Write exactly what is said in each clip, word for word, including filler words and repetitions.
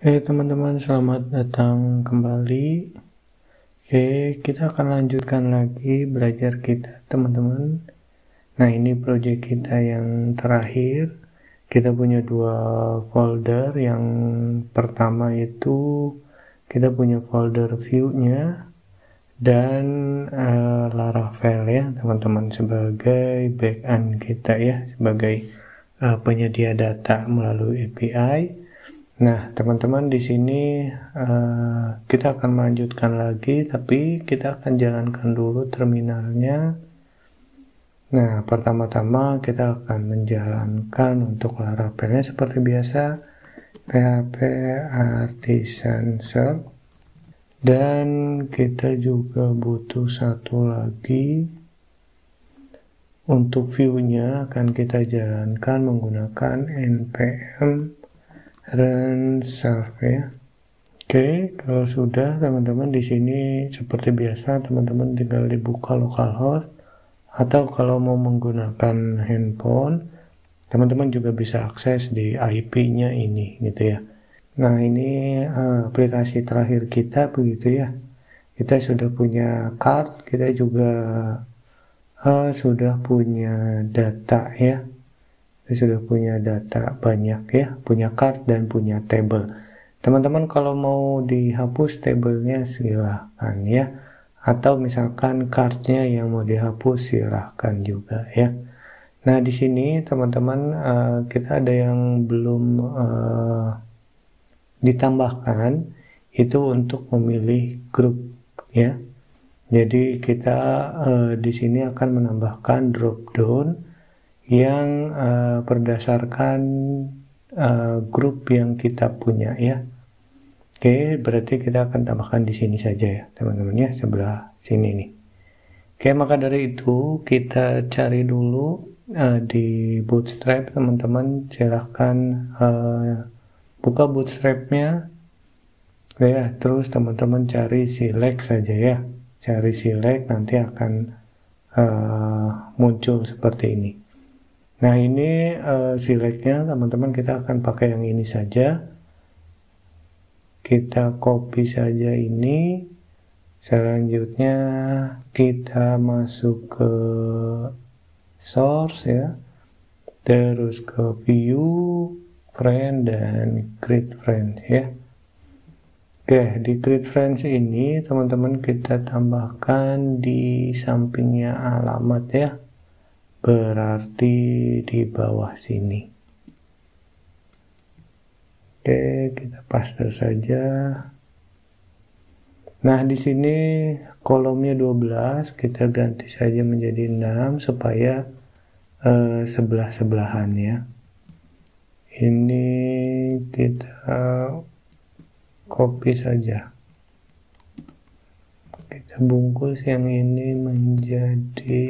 Oke teman-teman, selamat datang kembali. Oke, kita akan lanjutkan lagi belajar kita teman-teman. Nah, ini project kita yang terakhir. Kita punya dua folder. Yang pertama itu kita punya folder view-nya dan uh, Laravel ya teman-teman, sebagai backend kita ya, sebagai uh, penyedia data melalui A P I. Nah, teman-teman, di sini uh, kita akan melanjutkan lagi, tapi kita akan jalankan dulu terminalnya. Nah, pertama-tama kita akan menjalankan untuk Laravelnya seperti biasa, php artisan serve, dan kita juga butuh satu lagi. Untuk view-nya akan kita jalankan menggunakan npm run serve ya. Oke, kalau sudah teman-teman, di sini seperti biasa teman-teman tinggal dibuka localhost, atau kalau mau menggunakan handphone teman-teman juga bisa akses di I P-nya ini gitu ya. Nah, ini uh, aplikasi terakhir kita begitu ya. Kita sudah punya card, kita juga uh, sudah punya data ya. Kita sudah punya data banyak ya, punya card dan punya table. Teman-teman kalau mau dihapus tabelnya silahkan ya, atau misalkan cardnya yang mau dihapus silahkan juga ya. Nah, di sini teman-teman uh, kita ada yang belum uh, ditambahkan, itu untuk memilih grup ya. Jadi kita uh, di sini akan menambahkan drop down yang uh, berdasarkan uh, grup yang kita punya ya. Oke, berarti kita akan tambahkan di sini saja ya teman-teman ya, sebelah sini nih. Oke, maka dari itu kita cari dulu uh, di Bootstrap teman-teman. Silahkan uh, buka Bootstrapnya ya, terus teman-teman cari select saja ya, cari select, nanti akan uh, muncul seperti ini. Nah, ini uh, selectnya teman-teman, kita akan pakai yang ini saja. Kita copy saja ini. Selanjutnya kita masuk ke source ya, terus ke view, friend, dan create friend ya. Oke, di create friends ini teman-teman kita tambahkan di sampingnya alamat ya, berarti di bawah sini. Oke, kita paste saja. Nah, di sini kolomnya dua belas, kita ganti saja menjadi enam supaya eh, sebelah-sebelahan ya. Ini kita copy saja. Kita bungkus yang ini menjadi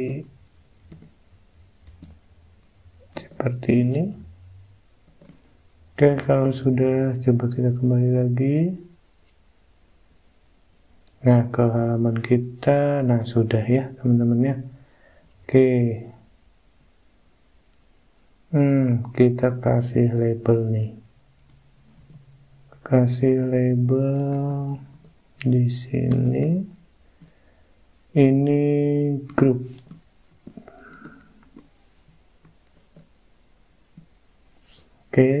seperti ini. Oke, kalau sudah, coba kita kembali lagi. Nah, ke halaman kita, nah sudah ya teman-teman ya. Oke, hmm, kita kasih label nih, kasih label di sini, ini grup. Oke,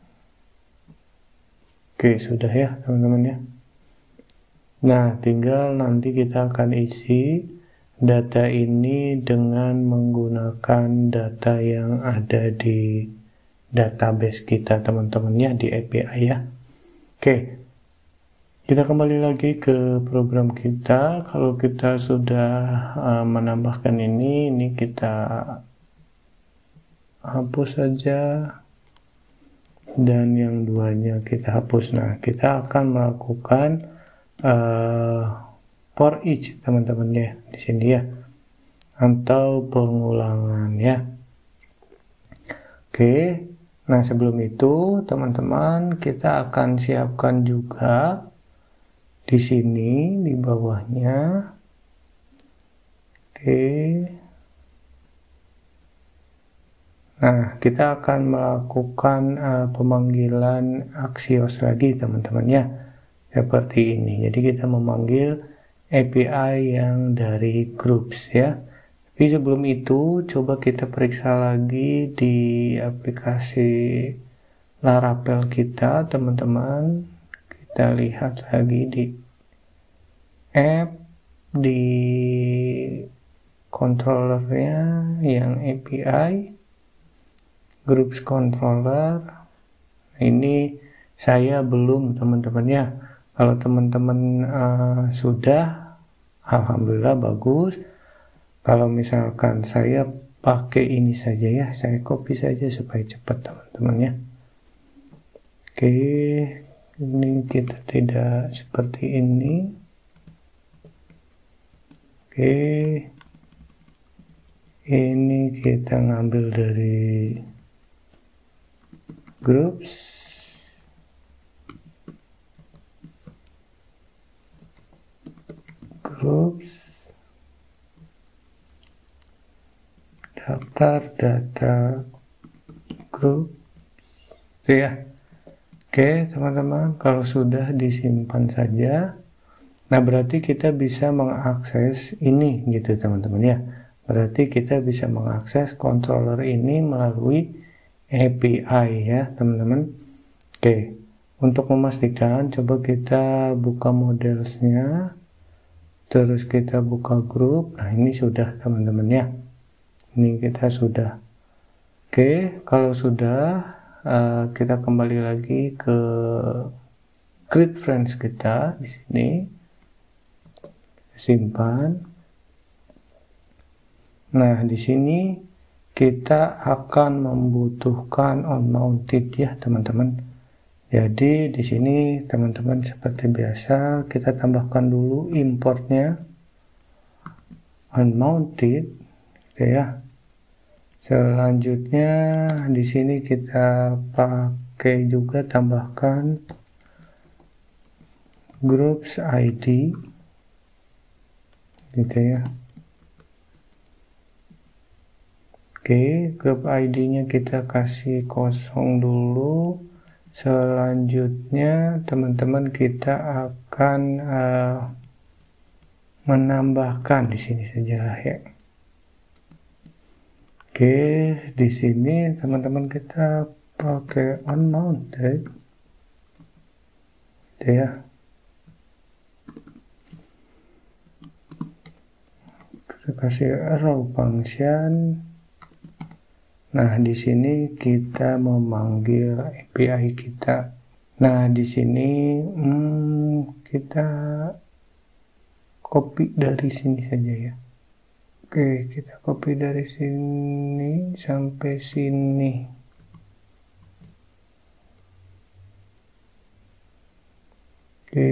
oke sudah ya teman-teman ya. Nah, tinggal nanti kita akan isi data ini dengan menggunakan data yang ada di database kita teman-teman ya, di A P I ya. Oke, kita kembali lagi ke program kita. Kalau kita sudah uh, menambahkan ini, ini kita hapus saja, dan yang duanya kita hapus. Nah, kita akan melakukan Uh, for each teman-teman ya di sini ya, atau pengulangan ya. Oke, nah sebelum itu teman-teman kita akan siapkan juga di sini di bawahnya. Oke, Nah, kita akan melakukan uh, pemanggilan Axios lagi teman-teman ya, seperti ini. Jadi kita memanggil A P I yang dari groups ya. Tapi sebelum itu coba kita periksa lagi di aplikasi Laravel kita teman-teman. Kita lihat lagi di app, di controllernya yang A P I groups controller. Ini saya belum teman-teman ya. Kalau teman-teman uh, sudah, alhamdulillah bagus. Kalau misalkan saya pakai ini saja ya, saya copy saja supaya cepat teman-teman ya. Oke, ini kita tidak seperti ini. Oke, ini kita ngambil dari groups. Groups. Daftar data grup ya. Oke teman-teman, kalau sudah disimpan saja, nah berarti kita bisa mengakses ini gitu teman-teman ya. Berarti kita bisa mengakses controller ini melalui A P I ya teman-teman. Oke, untuk memastikan coba kita buka modelsnya, terus kita buka grup. Nah ini sudah teman-teman ya. Ini kita sudah. Oke, kalau sudah uh, kita kembali lagi ke create friends kita di sini. Simpan. Nah, di sini kita akan membutuhkan onMounted ya, teman-teman. Jadi di sini teman-teman seperti biasa kita tambahkan dulu importnya onMounted gitu ya. Selanjutnya di sini kita pakai juga tambahkan groups I D gitu ya. Oke, grup I D-nya kita kasih kosong dulu. Selanjutnya teman-teman kita akan uh, menambahkan di sini saja ya. Oke, di sini teman-teman kita pakai onMounted, gitu ya. Kita kasih arrow function. Nah, di sini kita memanggil A P I kita. Nah, di sini hmm, kita copy dari sini saja ya. Oke, kita copy dari sini sampai sini. Oke.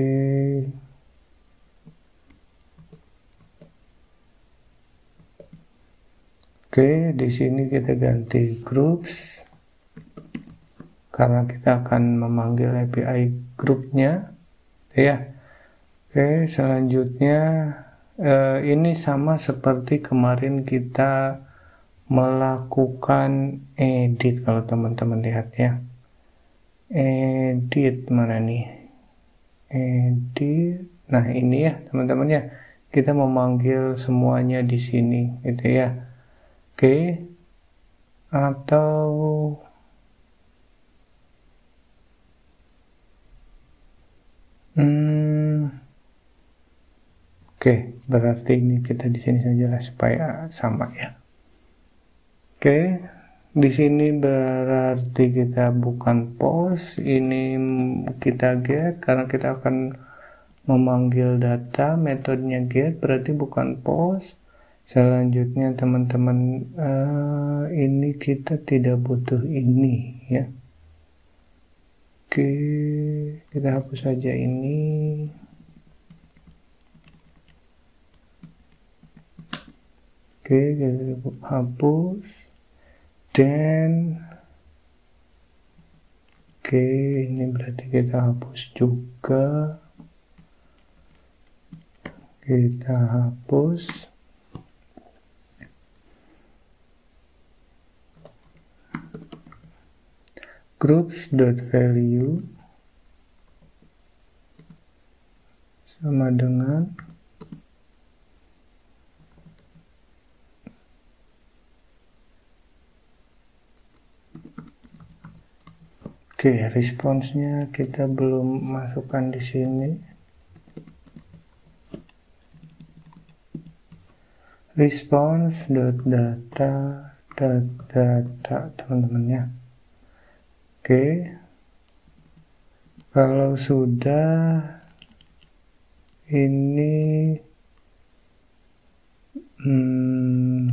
Oke, di sini kita ganti groups. Karena kita akan memanggil A P I grupnya. Ya. Oke, selanjutnya Uh, ini sama seperti kemarin kita melakukan edit. Kalau teman-teman lihat ya, edit mana nih, edit. Nah ini ya teman-teman ya, kita memanggil semuanya di sini gitu ya. Oke, atau hmm Oke, berarti ini kita di sini saja lah supaya sama ya. Oke, di sini berarti kita bukan post, ini kita get karena kita akan memanggil data, metodenya get berarti bukan post. Selanjutnya teman-teman uh, ini kita tidak butuh ini ya. Oke, kita hapus saja ini. Oke, kita hapus. Dan oke, ini berarti kita hapus juga. Kita hapus. groups.value sama dengan oke, responsnya kita belum masukkan di sini. Response data data teman-teman ya. Oke, kalau sudah ini hmm,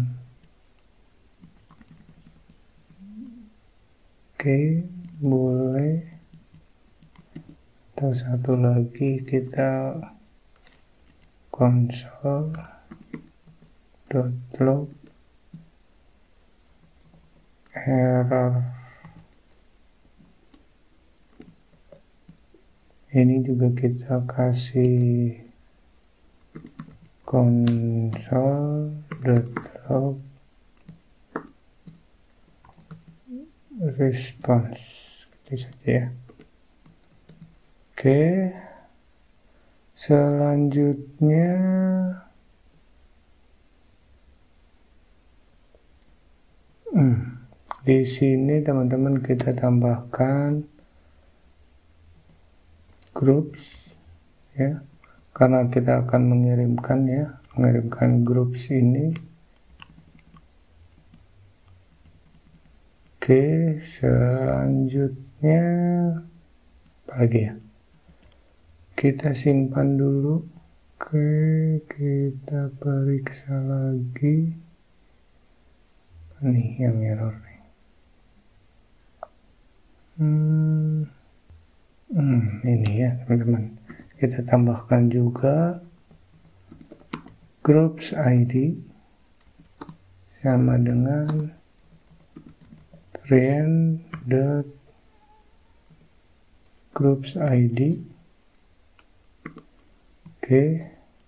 oke, boleh. Atau satu lagi kita console.log error. Ini juga kita kasih console.log response gitu saja ya. Oke, selanjutnya hmm, di sini teman-teman kita tambahkan groups ya, karena kita akan mengirimkan ya, mengirimkan groups ini. Oke, selanjutnya apa lagi ya, kita simpan dulu. Oke, kita periksa lagi nih yang error nih. Hmm, hmm, ini ya teman-teman, kita tambahkan juga groups I D sama dengan friend dot groups I D. Oke,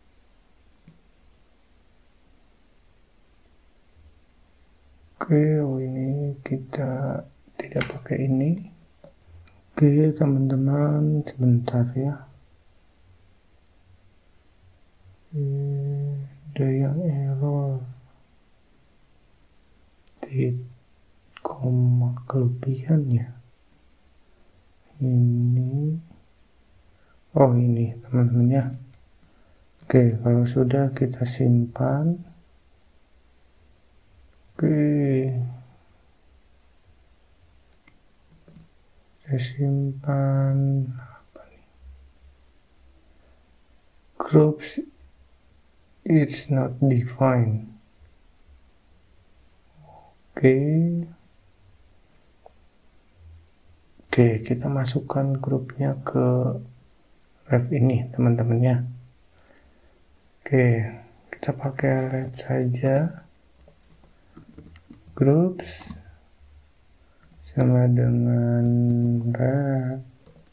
oke, oh ini kita tidak pakai ini. Oke teman-teman, sebentar ya, ada yang error di koma kelebihan ya. Ini, oh ini teman-teman ya. Oke, kalau sudah kita simpan. Oke, saya simpan apa nih? Groups it's not defined. Oke, oke, kita masukkan grupnya ke ref ini teman-teman ya. Oke, kita pakai let saja, groups sama dengan ref.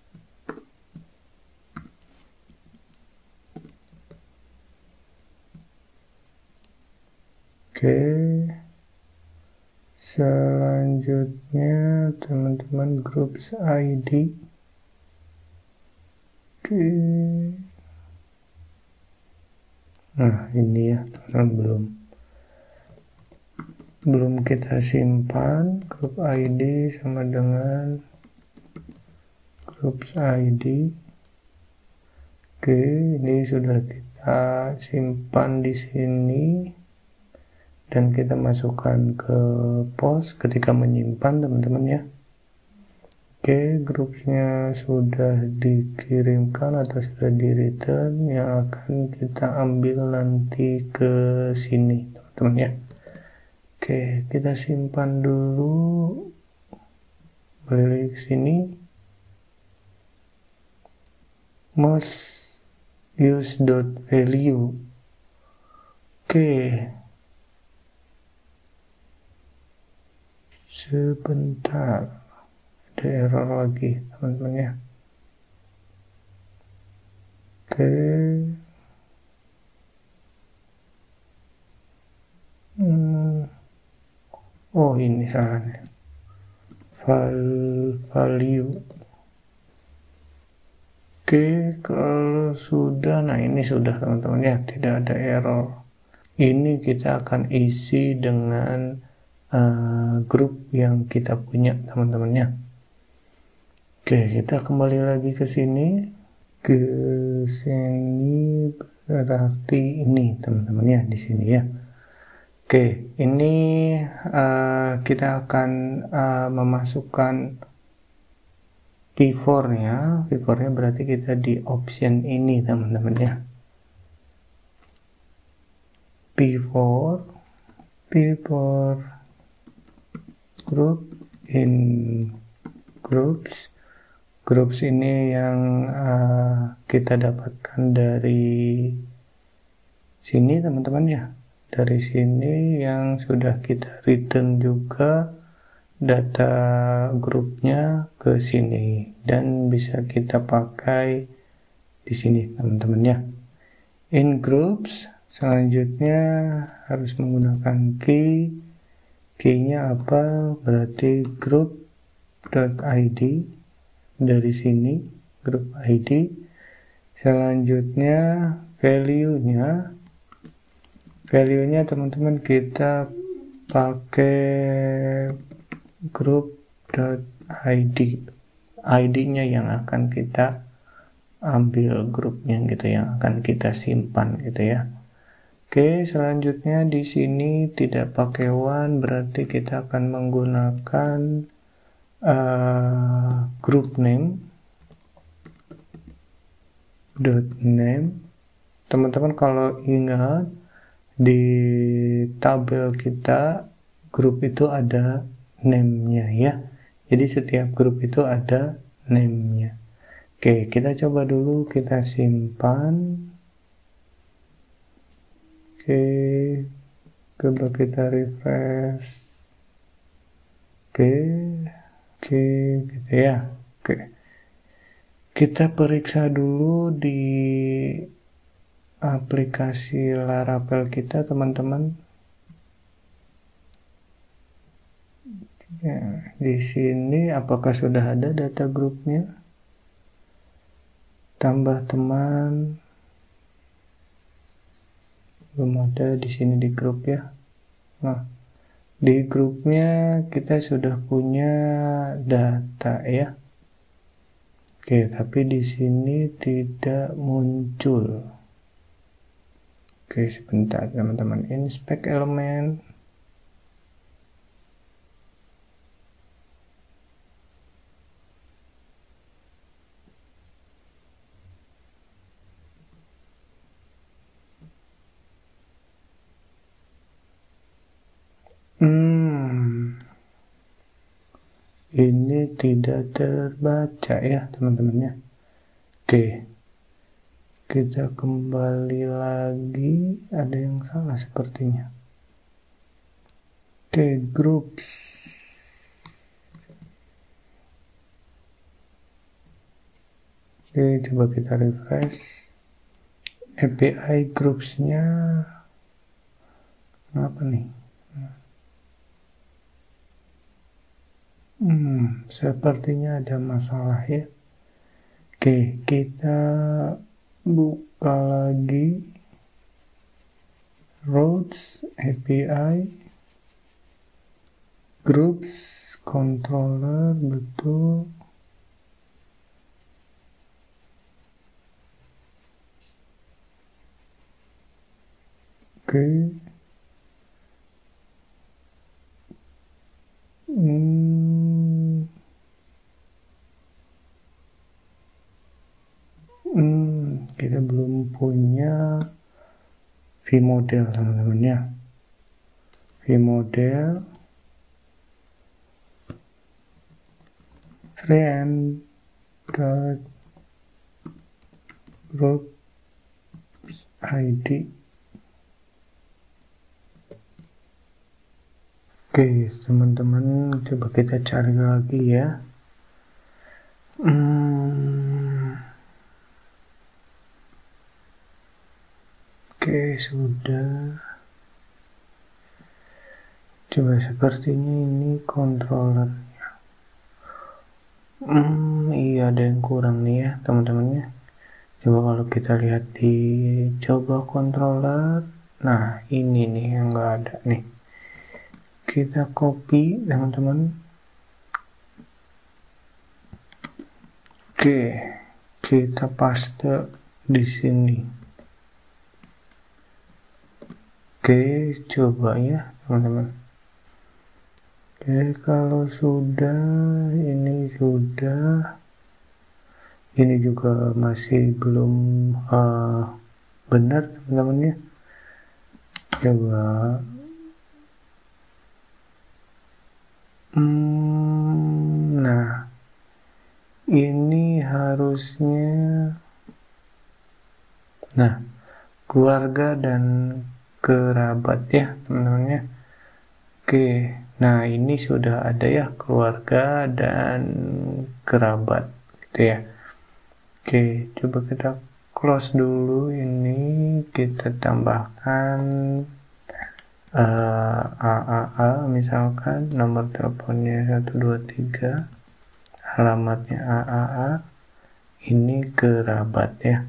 Oke, selanjutnya teman-teman groups I D. Oke, nah ini ya teman-teman, belum belum kita simpan. Group I D sama dengan groups I D. Oke, ini sudah kita simpan di sini dan kita masukkan ke post ketika menyimpan teman-teman ya. Oke, grupnya sudah dikirimkan atau sudah di return, yang akan kita ambil nanti ke sini teman-teman ya. Oke, kita simpan dulu, balik ke sini, most use dot value. Oke, sebentar, ada error lagi teman-teman ya. Oke, hmm. Oh ini salahnya, value. Oke, kalau sudah, nah ini sudah teman-teman ya, tidak ada error. Ini kita akan isi dengan uh, grup yang kita punya teman-teman ya. Oke, kita kembali lagi ke sini. Ke sini berarti ini teman-teman ya, di sini ya. Oke, ini uh, kita akan uh, memasukkan P four nya. P four nya berarti kita di option ini teman-teman ya. P four P four group in groups. Groups ini yang uh, kita dapatkan dari sini teman-teman ya. Dari sini yang sudah kita return juga data grupnya ke sini dan bisa kita pakai di sini teman-teman ya. In groups selanjutnya harus menggunakan key. Key-nya apa? Berarti group.id, dari sini group I D. Selanjutnya value-nya value-nya teman-teman kita pakai group.id, I D-nya yang akan kita ambil, grupnya gitu yang akan kita simpan gitu ya. Oke, selanjutnya di sini tidak pakai one, berarti kita akan menggunakan uh, group name dot name. Teman-teman kalau ingat di tabel kita grup itu ada name-nya ya. Jadi setiap grup itu ada name-nya. Oke, kita coba dulu, kita simpan. Oke, coba kita refresh. Oke, oke gitu ya. Oke, kita periksa dulu di aplikasi Laravel kita teman-teman. Ya, di sini apakah sudah ada data grupnya? Tambah teman, belum ada di sini di grup ya. Nah, di grupnya kita sudah punya data ya. Oke, tapi di sini tidak muncul. Oke, sebentar teman-teman, inspect elemen. Hmm, ini tidak terbaca ya teman-teman ya. Oke, kita kembali lagi, ada yang salah sepertinya. Oke, groups. Oke, coba kita refresh. A P I groupsnya apa nih? Hmm, sepertinya ada masalah ya. Oke, kita buka lagi routes A P I groups controller, betul. Oke. Hmm. Hmm, kita belum punya vModel teman-teman ya. vModel friend dot groups I D. Oke teman-teman, coba kita cari lagi ya. Hmm. Oke, sudah. Coba sepertinya ini controllernya. Hmm, iya ada yang kurang nih ya teman-temannya. Coba kalau kita lihat di coba controller, nah ini nih yang nggak ada nih. Kita copy teman-teman. Oke, kita paste di sini. Oke, coba ya teman-teman. Oke, kalau sudah, ini sudah, ini juga masih belum uh, benar teman-teman ya. Coba, hmm, nah ini harusnya, nah keluarga dan kerabat ya teman-teman ya. Oke, nah ini sudah ada ya keluarga dan kerabat gitu ya. Oke, coba kita close dulu ini, kita tambahkan uh, A A A misalkan, nomor teleponnya satu dua tiga, alamatnya A A A, ini kerabat ya.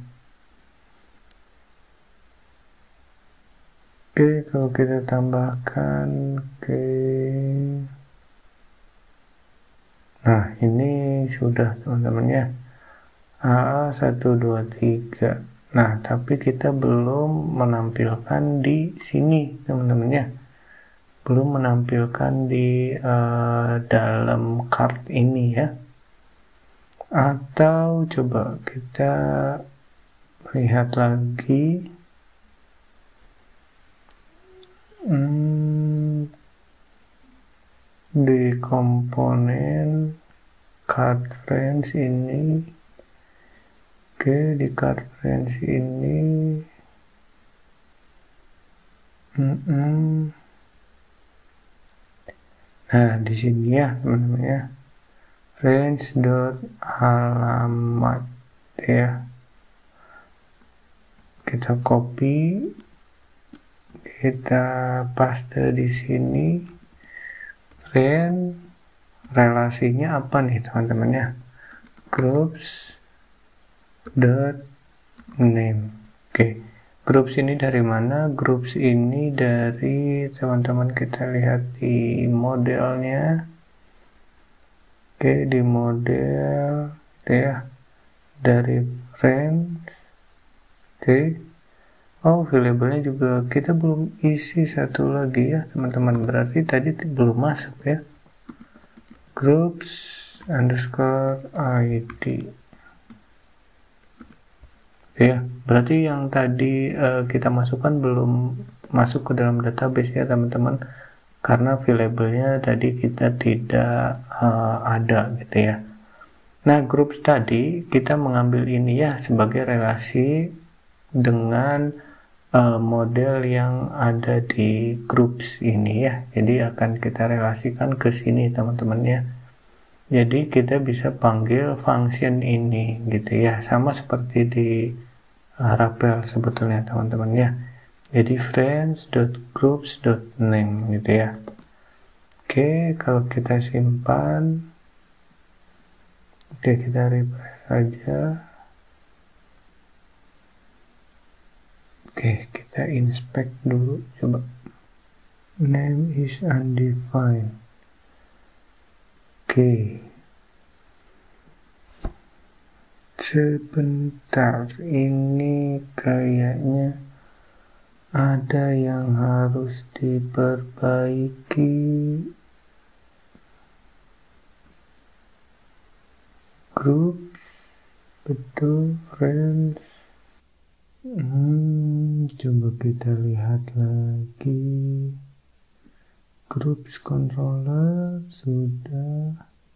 Oke, kalau kita tambahkan, oke, nah ini sudah teman-teman ya, A A satu dua tiga. Nah tapi kita belum menampilkan di sini teman-teman ya, belum menampilkan di uh, dalam card ini ya. Atau coba kita lihat lagi, hmm, di komponen card friends ini. Oke, di card friends ini, mm -mm. Nah di sini ya teman-teman ya, friends dot alamat ya, kita copy, kita paste di sini. Friend, relasinya apa nih teman-teman ya, groups dot name. Oke, groups ini dari mana? Groups ini dari teman-teman, kita lihat di modelnya. Oke, di model ya, dari friends. Oke, oh variabelnya juga kita belum isi satu lagi ya teman-teman, berarti tadi belum masuk ya, groups underscore id ya, berarti yang tadi uh, kita masukkan belum masuk ke dalam database ya teman-teman, karena variabelnya tadi kita tidak uh, ada gitu ya. Nah groups tadi kita mengambil ini ya sebagai relasi dengan uh, model yang ada di groups ini ya, jadi akan kita relasikan ke sini teman-teman ya. Jadi kita bisa panggil function ini gitu ya, sama seperti di Laravel sebetulnya teman-teman ya. Jadi friends.groups.name gitu ya. Oke, kalau kita simpan, oke kita refresh saja. Oke, kita inspect dulu, coba. Name is undefined. Oke. Sebentar, ini kayaknya ada yang harus diperbaiki. Groups, betul, friends. Hmm, coba kita lihat lagi. Groups controller sudah.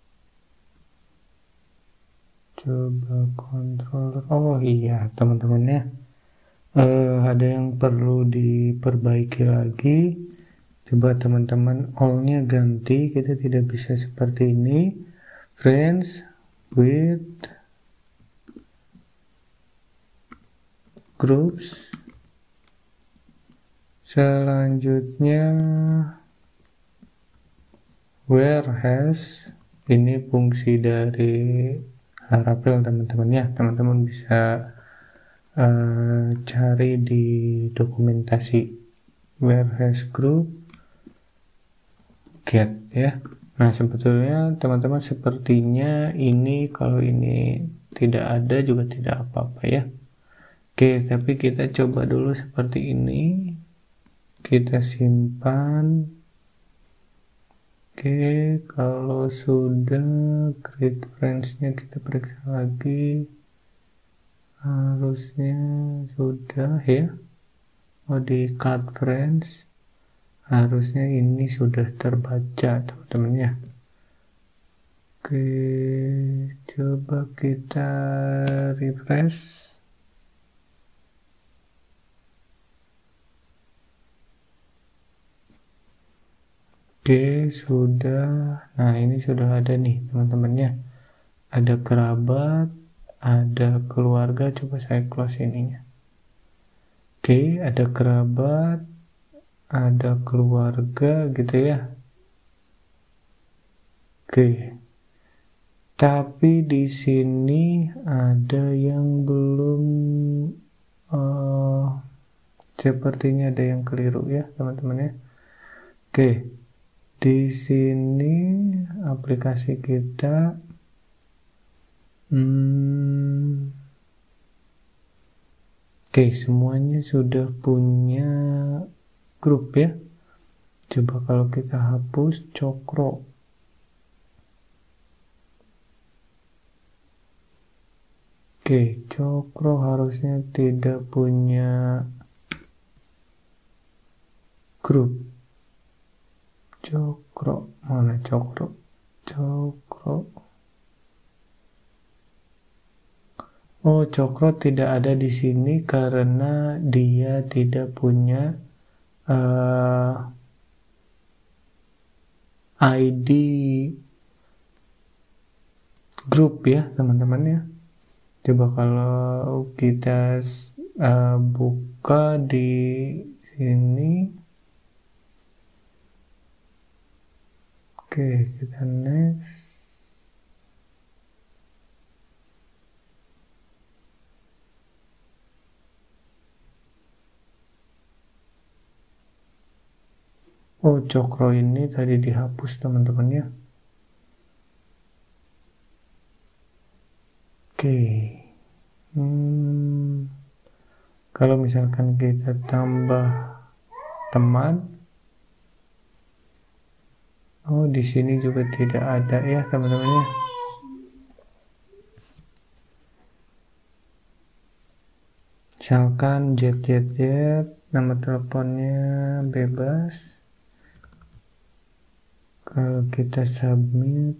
Coba controller. Oh iya teman-teman ya. Uh, ada yang perlu diperbaiki lagi. Coba teman-teman all-nya ganti. Kita tidak bisa seperti ini. Friends with groups. Selanjutnya where has Ini fungsi dari Laravel teman-teman ya. Teman-teman bisa uh, cari di dokumentasi where has group get ya. Nah sebetulnya teman-teman sepertinya ini kalau ini tidak ada juga tidak apa-apa ya. Oke, tapi kita coba dulu seperti ini. Kita simpan. Oke, kalau sudah create friends-nya kita periksa lagi. Harusnya sudah ya. Oh, di card friends. Harusnya ini sudah terbaca teman-teman ya. Oke, coba kita refresh. Oke, sudah. Nah, ini sudah ada nih teman-temannya. Ada kerabat, ada keluarga. Coba saya close ininya. Oke, ada kerabat, ada keluarga gitu ya. Oke. Tapi di sini ada yang belum uh, sepertinya ada yang keliru ya, teman-teman ya. Oke. Di sini aplikasi kita hmm, oke, semuanya sudah punya grup ya. Coba kalau kita hapus Cokro. Oke, Cokro harusnya tidak punya grup. Cokro, mana Cokro? Cokro. Oh, Cokro tidak ada di sini karena dia tidak punya uh, I D grup ya, teman-teman ya. Coba kalau kita uh, buka di sini. Oke, kita next. Oh, Cokro ini tadi dihapus teman-teman ya. Oke. Hmm, kalau misalkan kita tambah teman. Oh, di sini juga tidak ada ya teman-teman ya. Misalkan jet jet jet, nama teleponnya bebas. Kalau kita submit,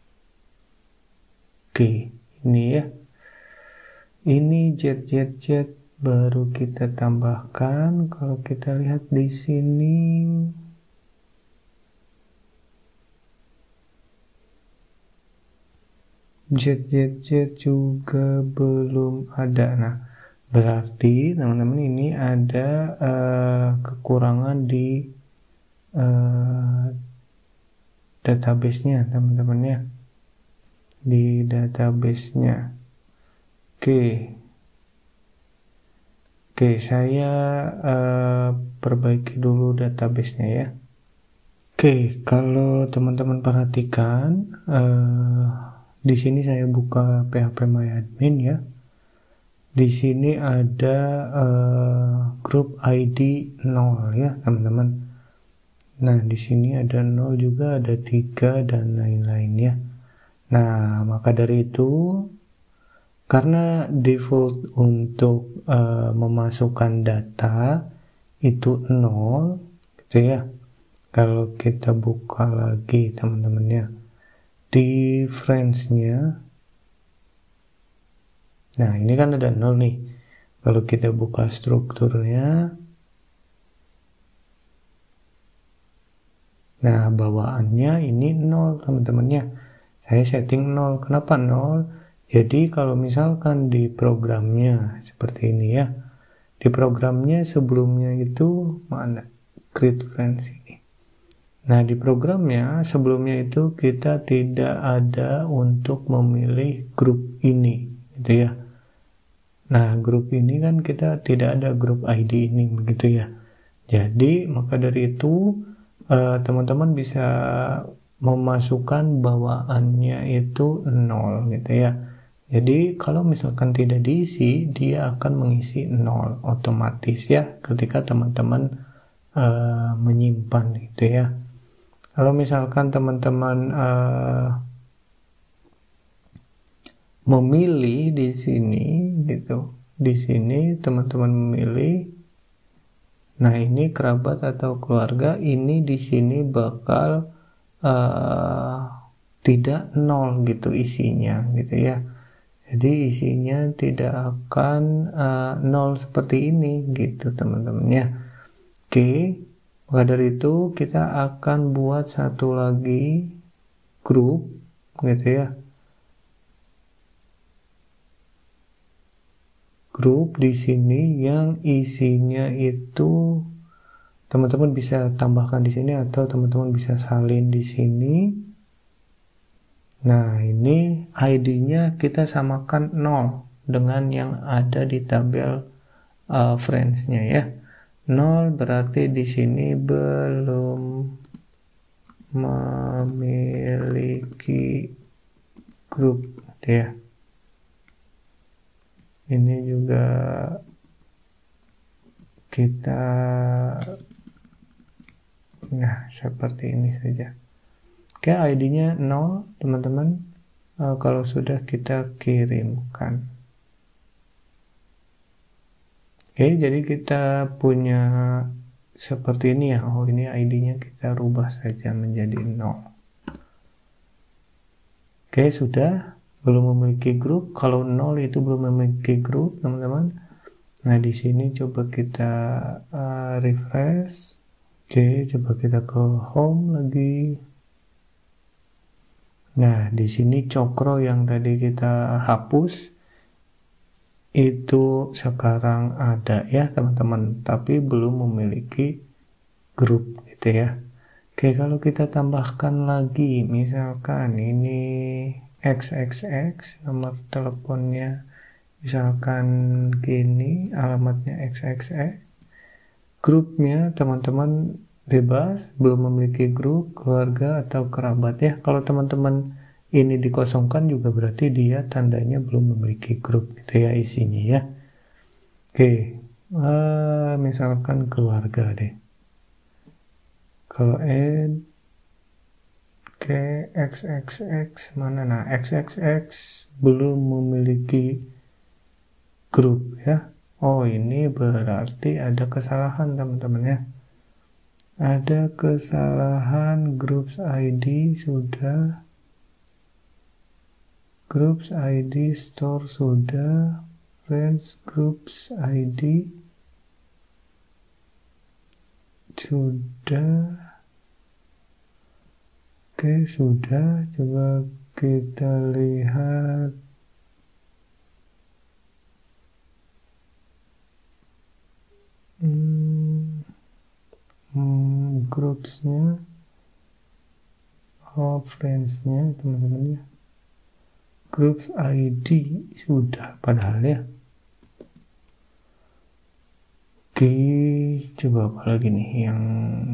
oke, ini ya. Ini jet jet jet baru kita tambahkan. Kalau kita lihat di sini. Jet jet jet juga belum ada. Nah, berarti teman-teman ini ada uh, kekurangan di uh, database-nya teman-teman ya. Di database-nya. Oke. Oke, saya uh, perbaiki dulu database-nya ya. Oke, kalau teman-teman perhatikan uh, di sini saya buka P H P My Admin ya. Di sini ada uh, grup I D nol ya, teman-teman. Nah, di sini ada nol juga, ada tiga dan lain-lain ya. Nah, maka dari itu karena default untuk uh, memasukkan data itu nol gitu ya. Kalau kita buka lagi teman-teman ya. Di friends-nya, nah ini kan ada nol nih. Kalau kita buka strukturnya, nah bawaannya ini nol teman-temannya. Saya setting nol. Kenapa nol? Jadi kalau misalkan di programnya seperti ini ya, di programnya sebelumnya itu mana create friends ini. Nah, di programnya sebelumnya itu kita tidak ada untuk memilih grup ini, gitu ya. Nah, grup ini kan kita tidak ada grup I D ini, begitu ya. Jadi, maka dari itu teman-teman uh, bisa memasukkan bawaannya itu nol, gitu ya. Jadi, kalau misalkan tidak diisi, dia akan mengisi nol otomatis ya, ketika teman-teman uh, menyimpan, gitu ya. Kalau misalkan teman-teman uh, memilih di sini gitu, di sini teman-teman memilih, nah ini kerabat atau keluarga, ini di sini bakal uh, tidak nol gitu isinya, gitu ya. Jadi isinya tidak akan uh, nol seperti ini, gitu teman-teman ya. Oke. Maka dari itu kita akan buat satu lagi grup, gitu ya. Grup di sini yang isinya itu teman-teman bisa tambahkan di sini atau teman-teman bisa salin di sini. Nah, ini I D-nya kita samakan nol dengan yang ada di tabel uh, friends-nya ya. nol berarti di sini belum memiliki grup, gitu ya. Ini juga kita, nah seperti ini saja. Oke, I D-nya nol teman-teman. Uh, kalau sudah kita kirimkan. Oke, jadi kita punya seperti ini ya. Oh, ini I D-nya kita rubah saja menjadi nol. Oke, sudah. Belum memiliki grup. Kalau nol itu belum memiliki grup, teman-teman. Nah, di sini coba kita uh, refresh. Oke, coba kita ke home lagi. Nah, di sini Cokro yang tadi kita hapus itu sekarang ada ya teman-teman, tapi belum memiliki grup, gitu ya. Oke, kalau kita tambahkan lagi, misalkan ini X X X, nomor teleponnya misalkan gini, alamatnya X X X, grupnya teman-teman bebas, belum memiliki grup, keluarga atau kerabat ya. Kalau teman-teman ini dikosongkan juga berarti dia tandanya belum memiliki grup, gitu ya isinya ya. Oke, uh, misalkan keluarga deh. Kalau add, oke, X X X mana? Nah, X X X belum memiliki grup ya. Oh, ini berarti ada kesalahan teman-teman ya. Ada kesalahan groups I D sudah, groups I D store sudah, friends groups I D sudah. Oke, sudah. Coba kita lihat. Hmm, hmm, groupsnya, oh friends-nya teman-teman ya. Groups I D sudah padahal ya. Oke, coba apa lagi nih yang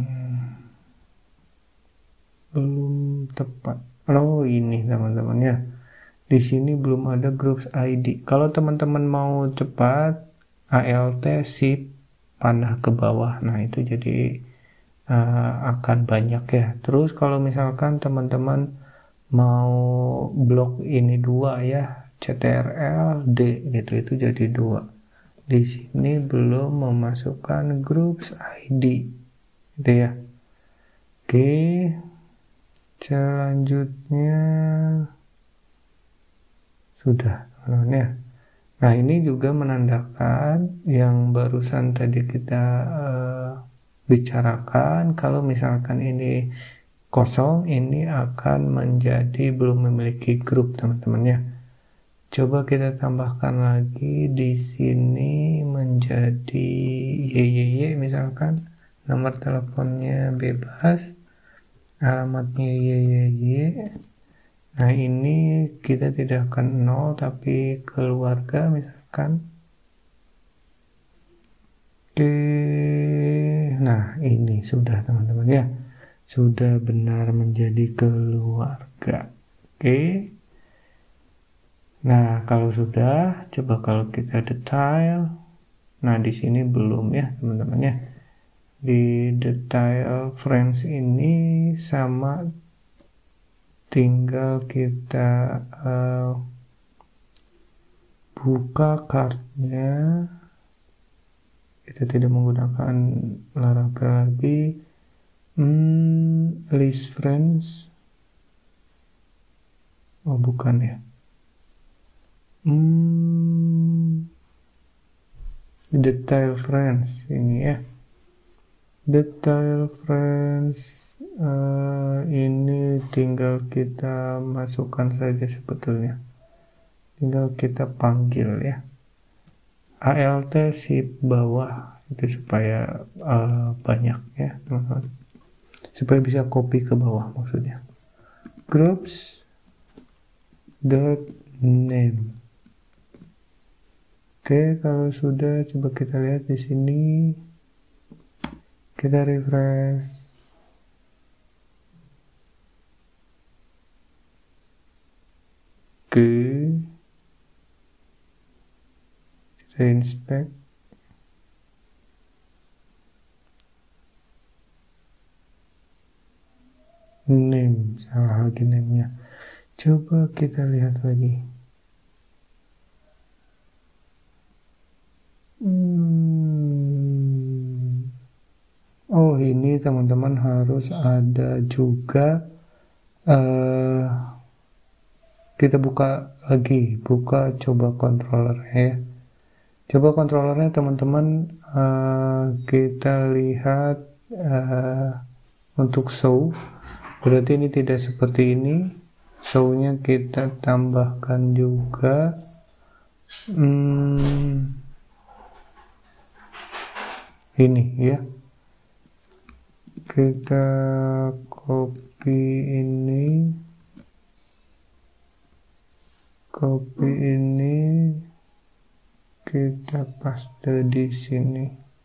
belum tepat. Oh, ini teman-teman ya. Di sini belum ada groups I D. Kalau teman-teman mau cepat, Alt shift panah ke bawah. Nah, itu jadi uh, akan banyak ya. Terus kalau misalkan teman-teman mau blok ini dua ya, C T R L D gitu, itu jadi dua. Di sini belum memasukkan groups I D, gitu ya. Oke, selanjutnya sudah teman-teman ya. Nah, ini juga menandakan yang barusan tadi kita uh, bicarakan, kalau misalkan ini kosong, ini akan menjadi belum memiliki grup teman-teman ya. Coba kita tambahkan lagi di sini menjadi Y Y Y misalkan, nomor teleponnya bebas. alamatnya y y y. Nah ini kita tidak akan nol tapi keluarga misalkan. Oke, nah ini sudah teman-teman ya, sudah benar menjadi keluarga. Oke, nah kalau sudah, coba kalau kita detail. Nah di sini belum ya teman-teman ya. Di detail friends ini sama, tinggal kita uh, buka kartnya. Kita tidak menggunakan Laravel lagi. Hmm, list friends. Oh bukan ya. Hmm, detail friends ini ya. Detail friends uh, ini tinggal kita masukkan saja sebetulnya. Tinggal kita panggil ya. Alt shift bawah itu supaya uh, banyak ya teman-teman, supaya bisa copy ke bawah maksudnya. Groups dot name. Oke, kalau sudah coba kita lihat di sini, kita refresh. Oke, kita inspect. Name, salah lagi name-nya. Coba kita lihat lagi. Hmm. Oh ini teman-teman harus ada juga. Uh, kita buka lagi, buka coba controller ya. Coba controllernya teman-teman, uh, kita lihat uh, untuk show. Berarti ini tidak seperti ini. Show-nya kita tambahkan juga. Hmm, ini ya. Kita copy ini. Copy ini. Kita paste di sini.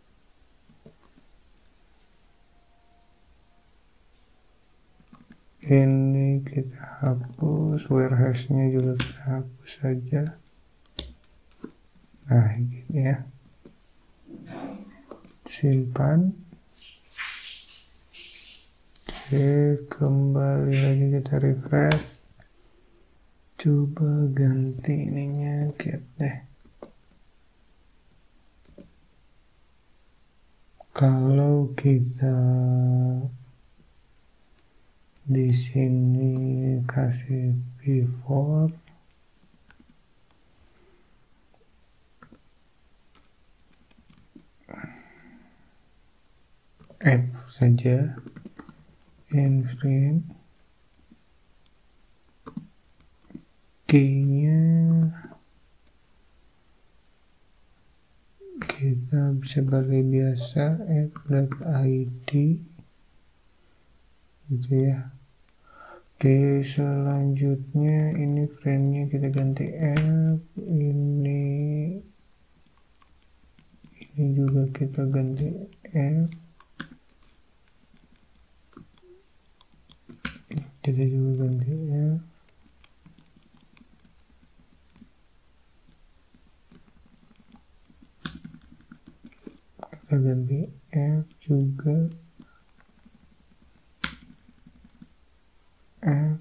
Ini kita hapus, warehouse-nya juga kita hapus saja. Nah, gini ya. Simpan. Oke, kembali lagi kita refresh. Coba ganti ininya, get deh. Kalau kita di sini kasih before, F saja, inframe, key-nya kita bisa pakai biasa f.id gitu ya. Oke, selanjutnya ini frame-nya kita ganti F, ini ini juga kita ganti F, kita juga ganti F. Kita ganti F juga, F.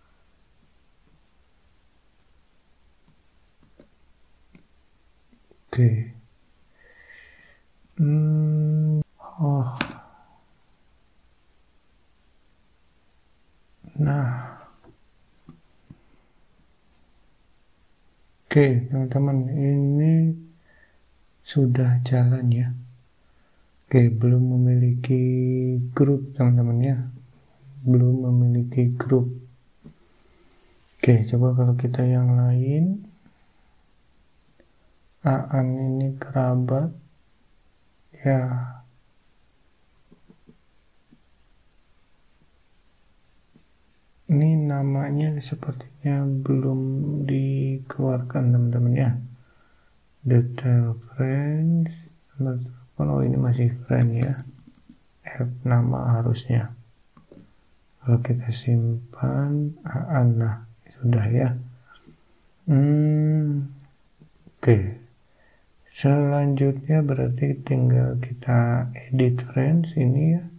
Oke. Hmm. Oh. Nah. Oke, teman-teman, ini sudah jalan ya. Oke, belum memiliki grup teman-teman ya. Belum memiliki grup. Oke, coba kalau kita yang lain. Aan ini kerabat ya. ini namanya sepertinya belum dikeluarkan teman-teman ya. Detail friends, oh ini masih friend ya, F nama harusnya. Kalau kita simpan, ah, nah sudah ya. Hmm, oke. Okay. Selanjutnya berarti tinggal kita edit friends ini ya.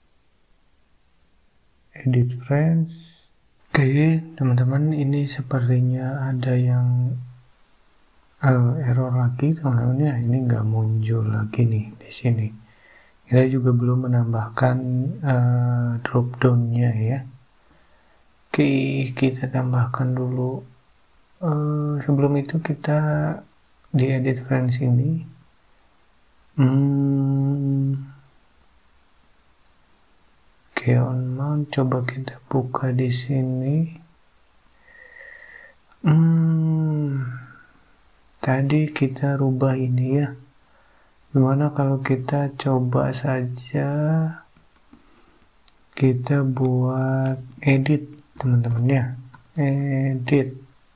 Edit friends. Oke, okay, teman-teman, ini sepertinya ada yang uh, error lagi, teman-teman ya. Ini nggak muncul lagi nih di sini. Kita juga belum menambahkan uh, drop down-nya ya. Oke, okay, kita tambahkan dulu. Uh, sebelum itu kita di edit friends ini. Hmm. Oke, on mount, coba kita buka di sini. Hmm, tadi kita rubah ini ya. Gimana kalau kita coba saja kita buat edit, teman-teman ya. Edit.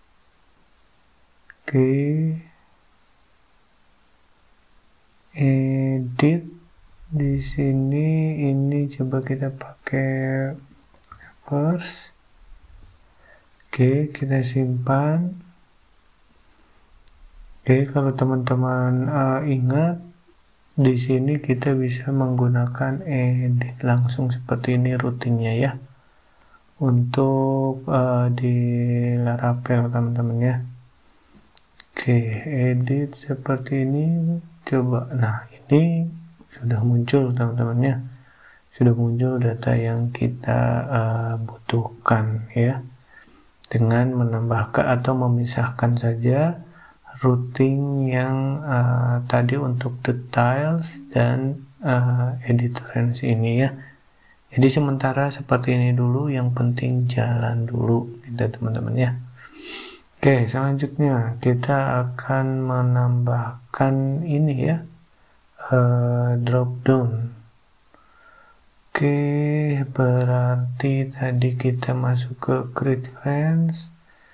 Oke. Edit. Di sini ini coba kita pakai first. Oke, kita simpan. Oke, kalau teman-teman uh, ingat, di sini kita bisa menggunakan edit langsung seperti ini rutinnya ya. Untuk uh, di Laravel teman-teman ya. Oke, edit seperti ini. Coba, nah ini sudah muncul teman-teman ya, sudah muncul data yang kita uh, butuhkan ya, dengan menambahkan atau memisahkan saja routing yang uh, tadi untuk details dan uh, edit friends ini ya. Jadi sementara seperti ini dulu, yang penting jalan dulu kita teman-teman ya. Oke, selanjutnya kita akan menambahkan ini ya, Uh, drop down. Oke, berarti tadi kita masuk ke create friends,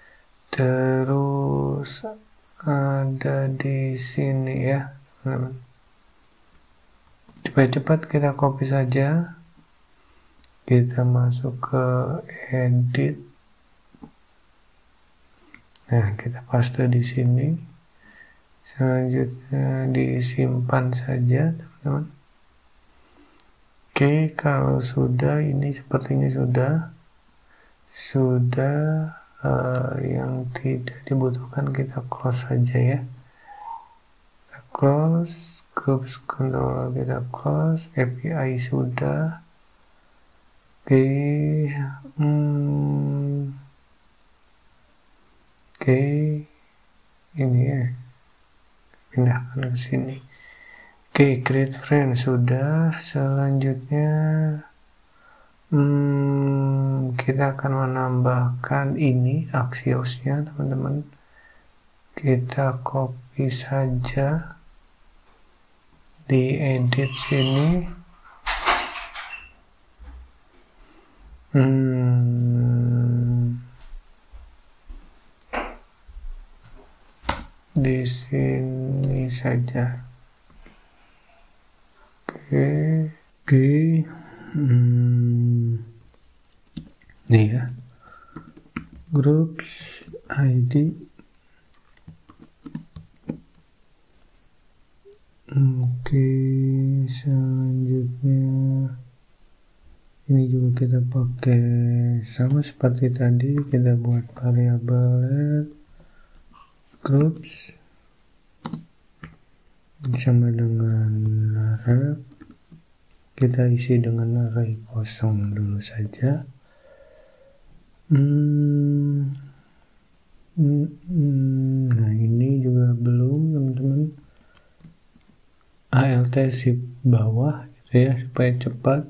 terus ada di sini ya teman-teman. Cepat-cepat kita copy saja, kita masuk ke edit. Nah, kita paste di sini. Selanjutnya disimpan saja teman-teman. Oke, kalau sudah, ini sepertinya sudah sudah uh, yang tidak dibutuhkan kita close saja ya. Kita close, groups controller kita close, A P I sudah. Oke, hmm. Oke, ini ya, pindahkan ke sini. Oke, create friend sudah. Selanjutnya hmm, kita akan menambahkan ini Axios-nya teman-teman. Kita copy saja di edit sini. Hmm, di sini saja. Oke, oke, hmm, nih ya, groups I D. Oke, selanjutnya ini juga kita pakai sama seperti tadi, kita buat variabel groups sama dengan ref. Kita isi dengan array kosong dulu saja. Hmm. Nah, ini juga belum teman-teman. Alt shift bawah gitu ya, supaya cepat.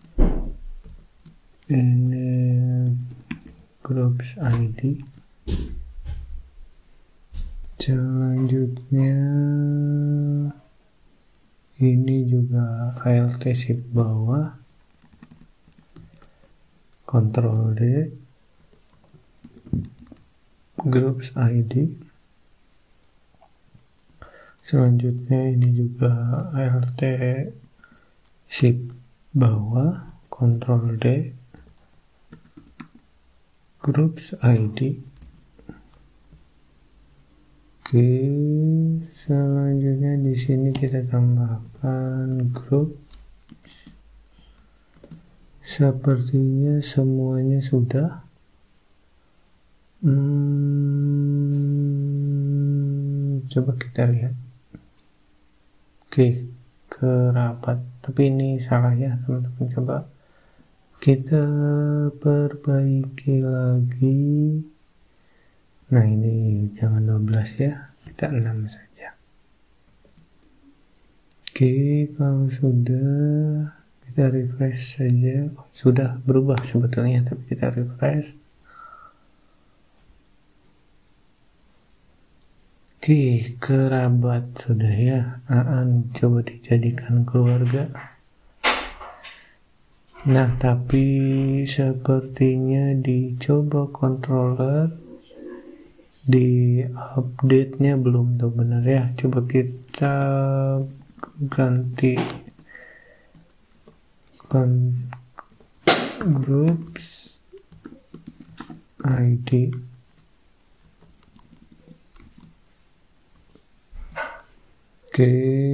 Ini groups I D. Selanjutnya ini juga Alt shift bawah, Ctrl D. groups I D. Selanjutnya ini juga Alt Shift bawah, Ctrl D, groups I D. Oke, selanjutnya di sini kita tambahkan grup. Sepertinya semuanya sudah. Hmm, coba kita lihat. Oke, kerabat. Tapi ini salah ya teman-teman. Coba kita perbaiki lagi. Nah ini jangan dua belas ya, kita enam saja. Oke, kalau sudah kita refresh saja. Oh, sudah berubah sebetulnya, tapi kita refresh. Oke, kerabat sudah ya. Aan coba dijadikan keluarga. Nah, tapi sepertinya dicoba controller di update-nya belum tuh benar ya. Coba kita ganti kan groups I D. Oke,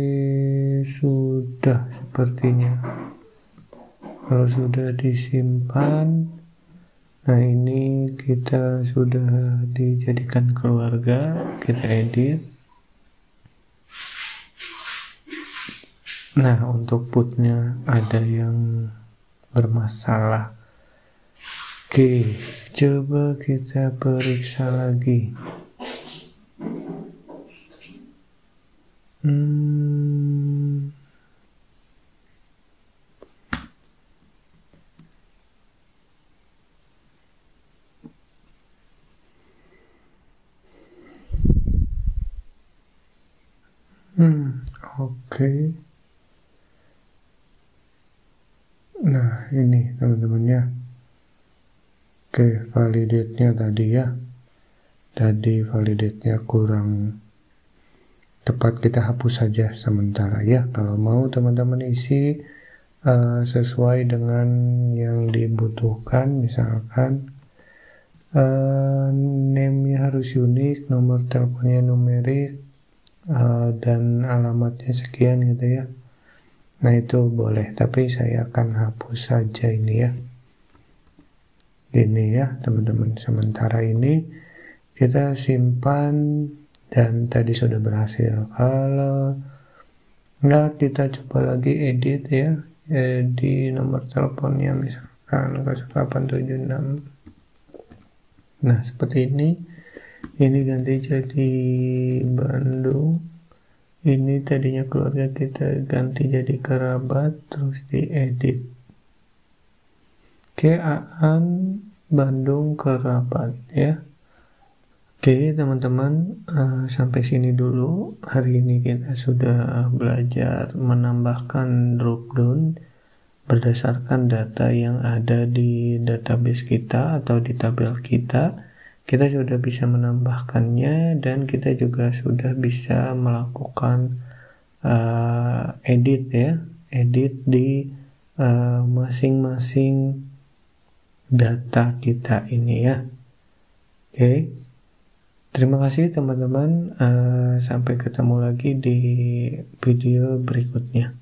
sudah sepertinya. Kalau sudah disimpan, nah ini kita sudah dijadikan keluarga, kita edit. Nah untuk putnya ada yang bermasalah. Oke, coba kita periksa lagi. Hmm. Hmm, oke. Okay. Nah, ini teman-temannya. Oke, okay, validate-nya tadi ya. Tadi validate-nya kurang tepat, kita hapus saja sementara ya. Kalau mau teman-teman isi uh, sesuai dengan yang dibutuhkan, misalkan uh, name-nya harus unik, nomor teleponnya numerik, Uh, dan alamatnya sekian gitu ya. Nah itu boleh, tapi saya akan hapus saja ini ya. Ini ya teman-teman, sementara ini kita simpan dan tadi sudah berhasil. Kalau nggak, kita coba lagi edit ya, eh, di nomor teleponnya misalkan nol delapan tujuh enam. Nah seperti ini. Ini ganti jadi Bandung. Ini tadinya keluarga, kita ganti jadi kerabat, terus diedit. Oke, Aan Bandung kerabat ya. Oke teman-teman, uh, sampai sini dulu. Hari ini kita sudah belajar menambahkan dropdown berdasarkan data yang ada di database kita atau di tabel kita. Kita sudah bisa menambahkannya dan kita juga sudah bisa melakukan uh, edit ya, edit di masing-masing uh, data kita ini ya. Oke, terima kasih teman-teman. Uh, sampai ketemu lagi di video berikutnya.